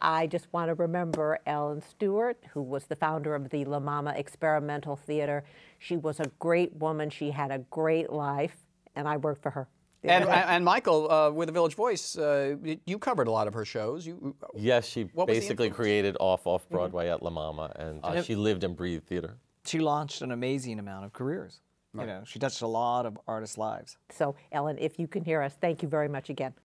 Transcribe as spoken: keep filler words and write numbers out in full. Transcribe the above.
I just want to remember Ellen+Stewart, who was the founder of the La+MaMa Experimental Theater. She was a great woman. She had a great life, and I worked for her. And, and Michael, uh, with the Village Voice, uh, you covered a lot of her shows. You, yes, she basically created off off Broadway mm-hmm. at La+MaMa, and uh, she lived and breathed theater. She launched an amazing amount of careers. Right. You know, she touched a lot of artists' lives. So, Ellen, if you can hear us, thank you very much again.